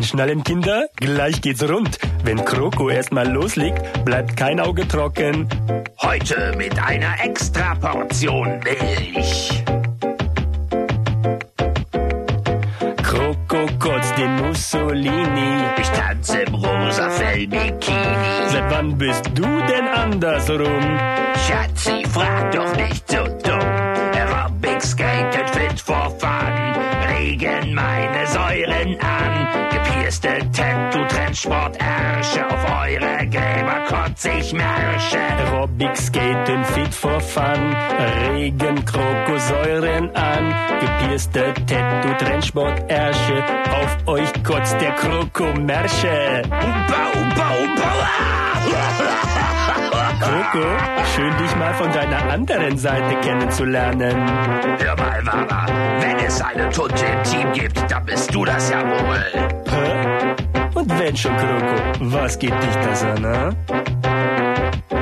Anschnallen, Kinder, gleich geht's rund. Wenn Kroko erstmal loslegt, bleibt kein Auge trocken. Heute mit einer Extraportion Milch. Kroko kotzt den Mussolini. Ich tanze im rosa Fellbikini. Seit wann bist du denn andersrum? Schatzi, frag doch nicht so dumm. Aerobic skaten fit for fun. Regen meine Säuren an. Gepierste Tattoo-Trendsport-Ärsche. Auf eure Gräber kotz ich Märsche. Aerobic skaten fit for fun. Regen Krokosäuren an. Gepierste Tattoo-Trendsport-Ärsche. Auf euch kotzt der Kroko-Märsche. Umpa, umpa, umpa. Kroko, schön dich mal von deiner anderen Seite kennenzulernen. Hör mal, Mama, wenn es eine Tunte im Team gibt, dann bist du das ja wohl. Hä? Und wenn schon, Kroko, was geht dich das an, ne?